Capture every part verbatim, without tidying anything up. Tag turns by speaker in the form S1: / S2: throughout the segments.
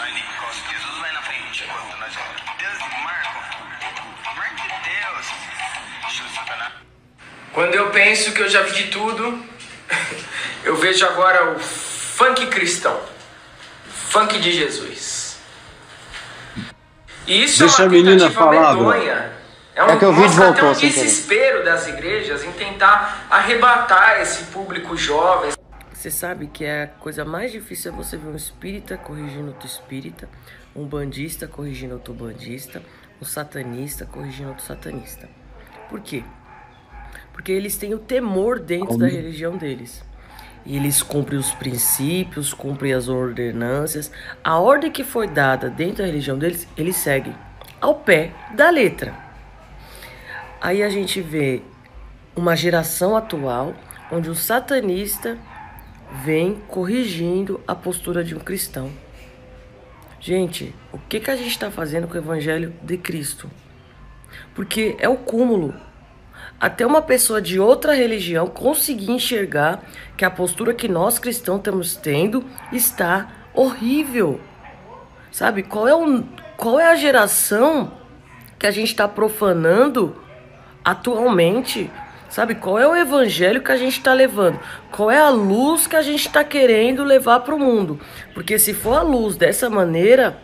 S1: Aí Nicolas, Jesus vai na frente enquanto nós vamos. Deus, Marco, Marco de Deus. Deixa eu sacanagem.
S2: Quando eu penso que eu já vi de tudo, eu vejo agora o funk cristão. Funk de Jesus. E isso
S3: Deixa
S2: é
S3: a
S2: uma
S3: menina
S2: tentativa
S3: falar,
S2: medonha. É, um,
S4: É que o vídeo
S2: mostra até
S4: voltou,
S2: um
S4: sem querer.
S2: desespero das igrejas em tentar arrebatar esse público jovem.
S5: Você sabe que é a coisa mais difícil é você ver um espírita corrigindo outro espírita, um bandista corrigindo outro bandista, um satanista corrigindo outro satanista. Por quê? Porque eles têm o temor dentro da religião deles. E eles cumprem os princípios, cumprem as ordenâncias. A ordem que foi dada dentro da religião deles, eles seguem ao pé da letra. Aí a gente vê uma geração atual onde o satanista vem corrigindo a postura de um cristão. Gente, o que, que a gente está fazendo com o evangelho de Cristo? Porque é o cúmulo. Até uma pessoa de outra religião conseguir enxergar que a postura que nós cristãos estamos tendo está horrível. Sabe? Qual é, o, qual é a geração que a gente está profanando atualmente? Sabe? Qual é o evangelho que a gente está levando? Qual é a luz que a gente está querendo levar para o mundo? Porque se for a luz dessa maneira,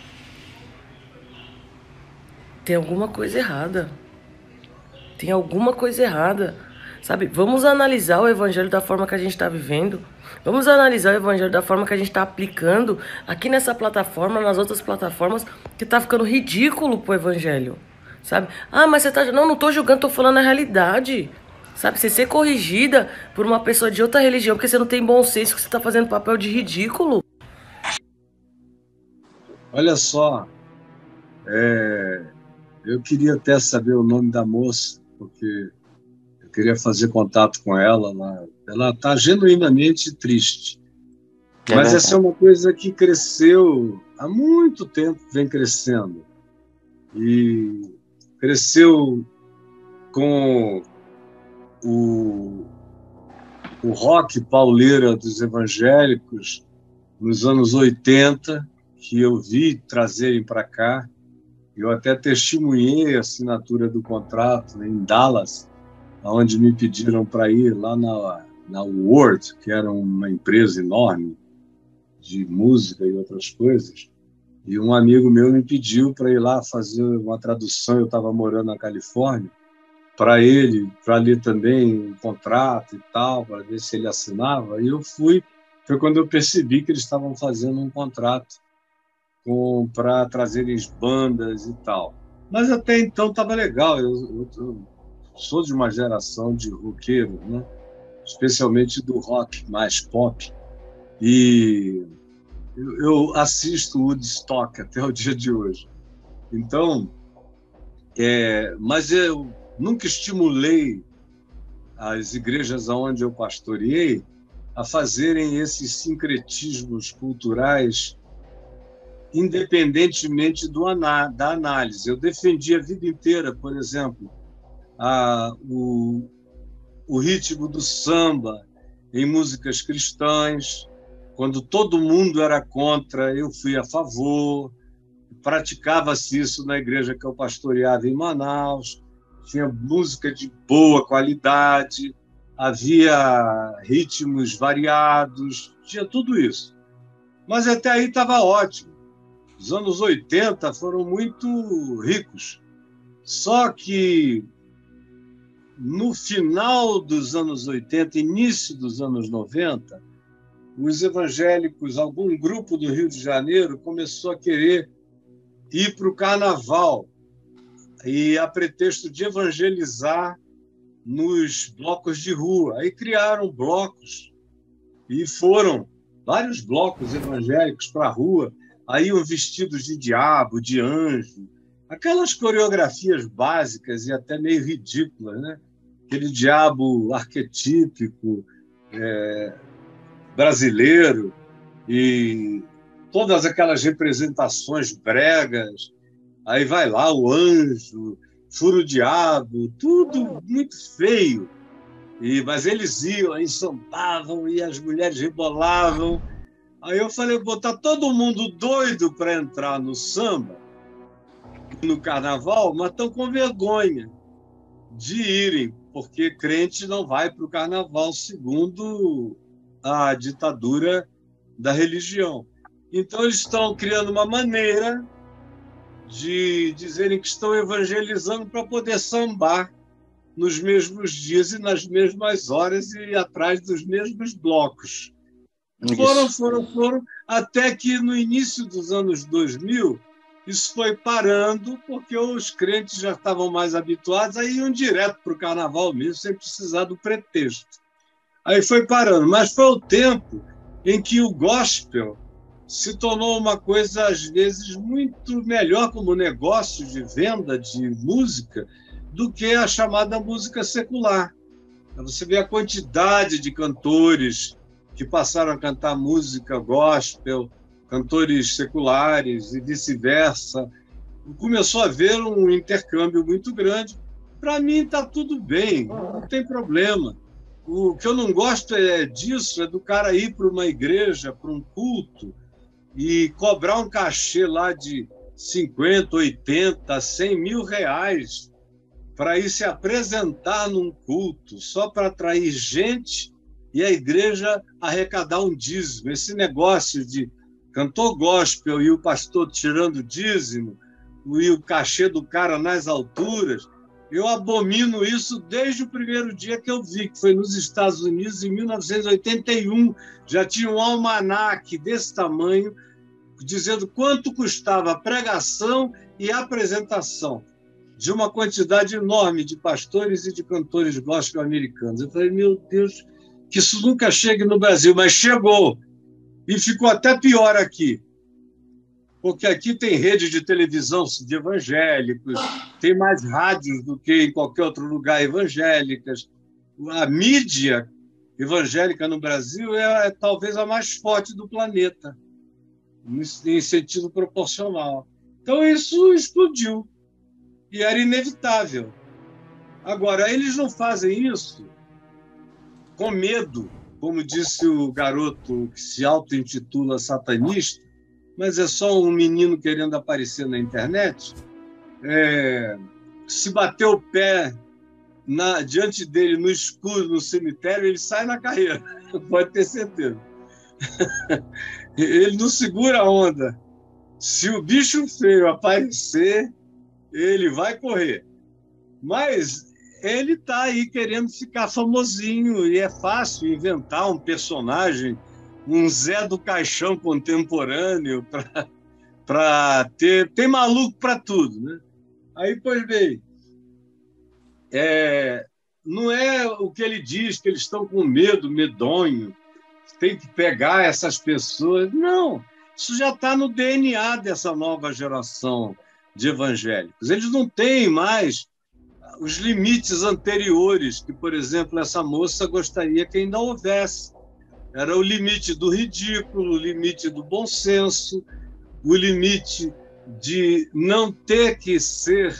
S5: tem alguma coisa errada. Tem alguma coisa errada. Sabe? Vamos analisar o evangelho da forma que a gente está vivendo. Vamos analisar o evangelho da forma que a gente está aplicando aqui nessa plataforma, nas outras plataformas, que está ficando ridículo pro evangelho. Sabe? Ah, mas você tá... Não, não tô julgando, tô falando a realidade. Sabe? Você ser corrigida por uma pessoa de outra religião porque você não tem bom senso, que você tá fazendo papel de ridículo.
S3: Olha só, é, eu queria até saber o nome da moça, porque eu queria fazer contato com ela. Ela está genuinamente triste.
S4: É
S3: Mas
S4: verdade.
S3: essa é uma coisa que cresceu há muito tempo, vem crescendo. E cresceu com o, o rock pauleira dos evangélicos nos anos oitenta, que eu vi trazerem para cá. Eu até testemunhei a assinatura do contrato em Dallas, onde me pediram para ir lá na, na Word, que era uma empresa enorme de música e outras coisas. E um amigo meu me pediu para ir lá fazer uma tradução. Eu estava morando na Califórnia, para ele, para ler também um contrato e tal, para ver se ele assinava. E eu fui. Foi quando eu percebi que eles estavam fazendo um contrato para trazerem bandas e tal. Mas até então estava legal. Eu, eu, eu sou de uma geração de roqueiros, né? Especialmente do rock mais pop. E eu, eu assisto Woodstock até o dia de hoje. Então, é, mas eu nunca estimulei as igrejas onde eu pastoreei a fazerem esses sincretismos culturais independentemente do aná da análise. Eu defendi a vida inteira, por exemplo, a, o, o ritmo do samba em músicas cristãs. Quando todo mundo era contra, eu fui a favor. Praticava-se isso na igreja que eu pastoreava em Manaus. Tinha música de boa qualidade, havia ritmos variados, tinha tudo isso. Mas até aí estava ótimo. Os anos oitenta foram muito ricos. Só que no final dos anos oitenta, início dos anos noventa, os evangélicos, algum grupo do Rio de Janeiro, começou a querer ir para o carnaval, e a pretexto de evangelizar nos blocos de rua. Aí criaram blocos, e foram vários blocos evangélicos para a rua, aí iam vestidos de diabo, de anjo, aquelas coreografias básicas e até meio ridículas, né? Aquele diabo arquetípico, é, brasileiro, e todas aquelas representações bregas. Aí vai lá o anjo, furo-diabo, tudo muito feio. E, mas eles iam, aí sambavam, e as mulheres rebolavam. Aí eu falei, pô, tá todo mundo doido para entrar no samba, no carnaval, mas estão com vergonha de irem, porque crente não vai para o carnaval segundo a ditadura da religião. Então eles estão criando uma maneira de dizerem que estão evangelizando para poder sambar nos mesmos dias e nas mesmas horas e atrás dos mesmos blocos. Isso. Foram, foram, foram, até que no início dos anos dois mil, isso foi parando, porque os crentes já estavam mais habituados, aí iam direto para o carnaval mesmo, sem precisar do pretexto. Aí foi parando, mas foi o tempo em que o gospel se tornou uma coisa, às vezes, muito melhor como negócio de venda de música do que a chamada música secular. Você vê a quantidade de cantores que passaram a cantar música gospel, cantores seculares e vice-versa. Começou a haver um intercâmbio muito grande. Para mim está tudo bem, não tem problema. O que eu não gosto é disso, é do cara ir para uma igreja, para um culto, e cobrar um cachê lá de cinquenta, oitenta, cem mil reais para ir se apresentar num culto, só para atrair gente e a igreja arrecadar um dízimo. Esse negócio de cantor gospel e o pastor tirando dízimo e o cachê do cara nas alturas, eu abomino isso desde o primeiro dia que eu vi, que foi nos Estados Unidos, em mil novecentos e oitenta e um. Já tinha um almanaque desse tamanho, dizendo quanto custava a pregação e a apresentação de uma quantidade enorme de pastores e de cantores gospel americanos. Eu falei, meu Deus, que isso nunca chegue no Brasil, mas chegou. E ficou até pior aqui, porque aqui tem rede de televisão de evangélicos, tem mais rádios do que em qualquer outro lugar evangélicas. A mídia evangélica no Brasil é, é talvez a mais forte do planeta, em sentido proporcional. Então isso explodiu, e era inevitável. Agora, eles não fazem isso com medo, como disse o garoto que se auto-intitula satanista, mas é só um menino querendo aparecer na internet. É, se bater o pé na, diante dele no escuro, no cemitério, ele sai na carreira, pode ter certeza. Ele não segura a onda. Se o bicho feio aparecer, ele vai correr. Mas ele está aí querendo ficar famosinho, e é fácil inventar um personagem, um Zé do Caixão contemporâneo, para ter... Tem maluco para tudo, né? Aí, pois bem, é, não é o que ele diz, que eles estão com medo, medonho, tem que pegar essas pessoas. Não, isso já está no D N A dessa nova geração de evangélicos. Eles não têm mais os limites anteriores, que, por exemplo, essa moça gostaria que ainda houvesse. Era o limite do ridículo, o limite do bom senso, o limite de não ter que ser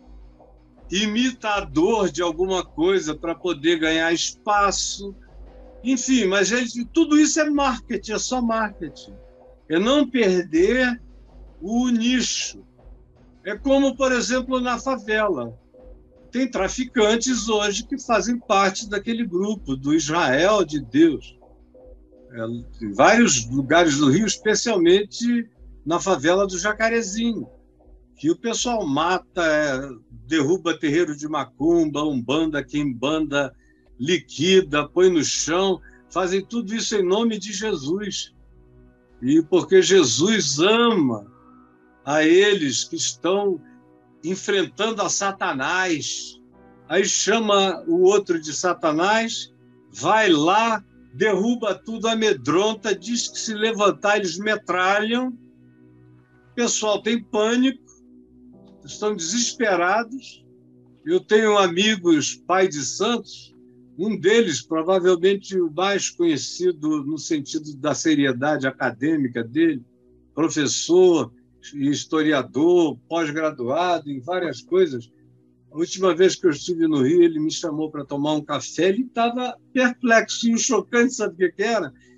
S3: imitador de alguma coisa para poder ganhar espaço. Enfim, mas gente, tudo isso é marketing, é só marketing. É não perder o nicho. É como, por exemplo, na favela. Tem traficantes hoje que fazem parte daquele grupo, do Israel de Deus. É, em vários lugares do Rio, especialmente na favela do Jacarezinho, que o pessoal mata, é, derruba terreiro de macumba, umbanda, quimbanda, liquida, põe no chão, fazem tudo isso em nome de Jesus. E porque Jesus ama a eles que estão enfrentando a Satanás. Aí chama o outro de Satanás, vai lá, derruba tudo, amedronta, diz que se levantar eles metralham. O pessoal tem pânico, estão desesperados. Eu tenho amigos, pai de santos, um deles, provavelmente o mais conhecido no sentido da seriedade acadêmica dele, professor, historiador, pós-graduado em várias coisas. A última vez que eu estive no Rio, ele me chamou para tomar um café, ele estava perplexo, e o chocante, sabe o que era?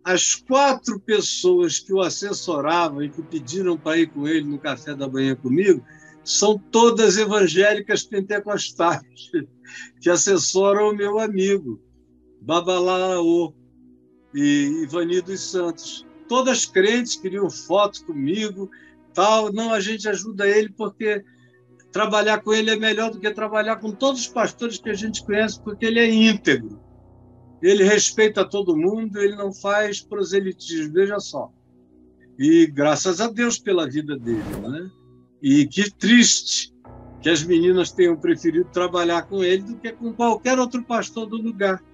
S3: as quatro pessoas que o assessoravam e que pediram para ir com ele no café da manhã comigo são todas evangélicas pentecostais que assessoram o meu amigo, Babalaô e Ivani dos Santos. Todas crentes, queriam foto comigo, tal. Não, a gente ajuda ele porque trabalhar com ele é melhor do que trabalhar com todos os pastores que a gente conhece, porque ele é íntegro. Ele respeita todo mundo, ele não faz proselitismo, veja só. E graças a Deus pela vida dele, né? E que triste que as meninas tenham preferido trabalhar com ele do que com qualquer outro pastor do lugar.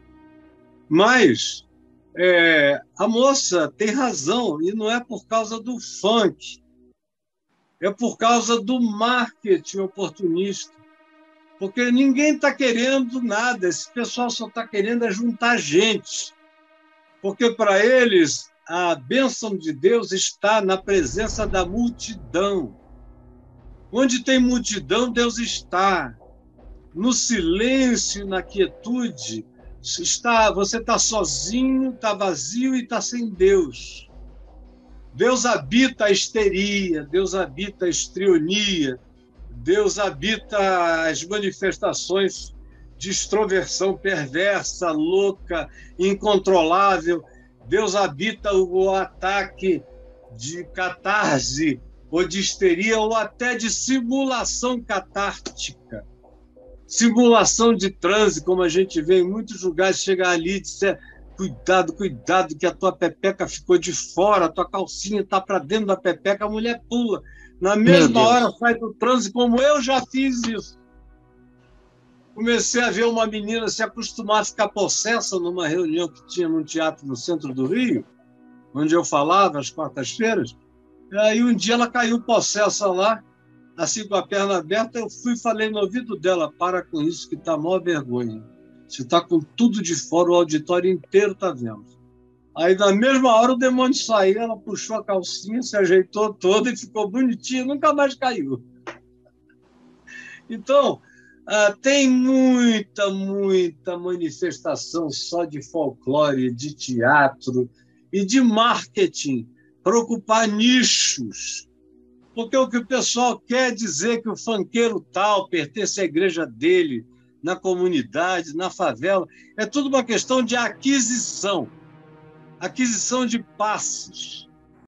S3: Mas é, a moça tem razão, e não é por causa do funk, é por causa do marketing oportunista. Porque ninguém está querendo nada, esse pessoal só está querendo é juntar gente. Porque para eles a bênção de Deus está na presença da multidão. Onde tem multidão, Deus está. No silêncio, na quietude, está, você está sozinho, está vazio e está sem Deus. Deus habita a histeria, Deus habita a estrionia, Deus habita as manifestações de extroversão perversa, louca, incontrolável. Deus habita o ataque de catarse, ou de histeria, ou até de simulação catártica. Simulação de transe, como a gente vê em muitos lugares, chegar ali e dizer: cuidado, cuidado, que a tua pepeca ficou de fora, a tua calcinha está para dentro da pepeca, a mulher pula. Na mesma hora sai do transe, como eu já fiz isso. Comecei a ver uma menina se acostumar a ficar possessa numa reunião que tinha num teatro no centro do Rio, onde eu falava às quartas-feiras. Aí um dia ela caiu possessa lá, assim com a perna aberta. Eu fui e falei no ouvido dela: para com isso, que está mó vergonha. Você está com tudo de fora, o auditório inteiro está vendo. Aí, na mesma hora, o demônio saiu, ela puxou a calcinha, se ajeitou toda e ficou bonitinha, nunca mais caiu. Então, ah, tem muita, muita manifestação só de folclore, de teatro e de marketing para ocupar nichos. Porque o que o pessoal quer dizer que o funkeiro tal pertence à igreja dele, na comunidade, na favela, é tudo uma questão de aquisição. Aquisição de passes.